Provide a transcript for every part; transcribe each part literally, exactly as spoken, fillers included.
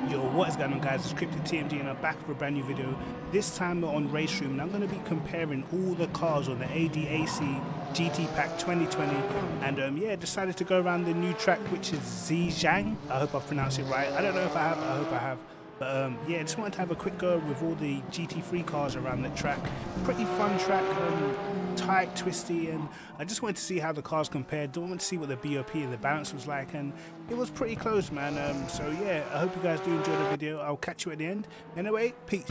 Yo, what is going on, guys? It's Cryptic T M G and I'm back with a brand new video. This time we're on Racestream and I'm going to be comparing all the cars on the A D A C G T Pack twenty twenty. And um, yeah, decided to go around the new track, which is Zhejiang. I hope I've pronounced it right. I don't know if I have, I hope I have. But um, yeah, just wanted to have a quick go with all the G T three cars around the track. Pretty fun track, um, tight, twisty, and I just wanted to see how the cars compared. Don't want to see what the B O P and the balance was like, and it was pretty close, man. Um, so yeah, I hope you guys do enjoy the video. I'll catch you at the end. Anyway, peace.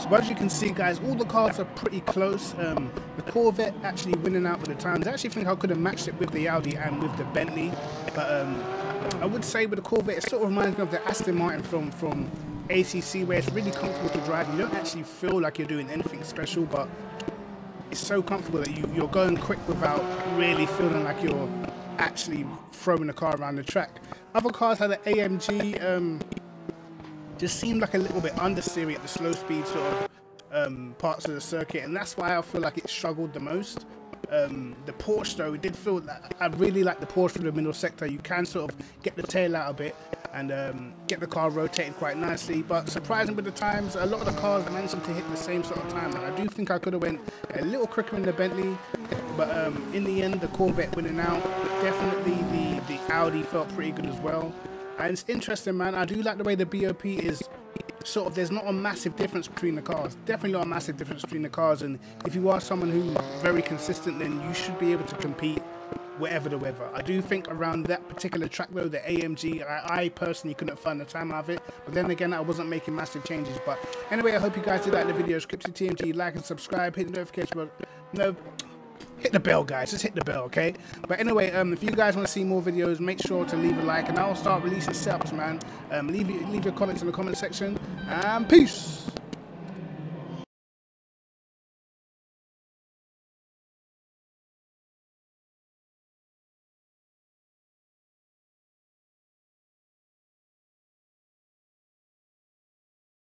So as you can see, guys, all the cars are pretty close. Um, the Corvette actually winning out with the times. I actually think I could have matched it with the Audi and with the Bentley, but um, I would say with the Corvette, it sort of reminds me of the Aston Martin from from A C C, where it's really comfortable to drive. You don't actually feel like you're doing anything special, but it's so comfortable that you, you're going quick without really feeling like you're actually throwing the car around the track. Other cars had an A M G. Um, just seemed like a little bit understeery at the slow speed sort of um, parts of the circuit, and that's why I feel like it struggled the most. Um, the Porsche though, it did feel that I really like the Porsche through the middle sector. You can sort of get the tail out a bit and um, get the car rotated quite nicely, but surprising with the times, a lot of the cars managing to hit the same sort of time, and I do think I could have went a little quicker in the Bentley, but um, in the end the Corvette winning out. But definitely the, the Audi felt pretty good as well. And it's interesting, man, I do like the way the B O P is sort of, there's not a massive difference between the cars. Definitely not a massive difference between the cars, and if you are someone who's very consistent, then you should be able to compete wherever the weather. I do think around that particular track though, the A M G, I, I personally couldn't find the time out of it, but then again I wasn't making massive changes. But anyway, I hope you guys did like the video. Scripted T M G, like and subscribe, hit the notification bell. No, hit the bell, guys, just hit the bell, okay? But anyway, um if you guys want to see more videos, make sure to leave a like, and I'll start releasing setups, man. Um leave, leave your comments in the comment section, and peace.